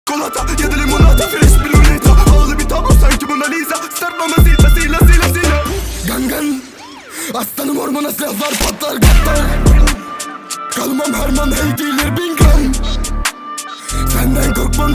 Kolata ya da limonata, fresh bir lolita. Havalı bir tablo sanki Mona Lisa. Start mamasıyla sila. Gangan aslanım, ormana silahlar patlar gatlar. Kalmam Herman, hey dealer Bingham. Senden korkmam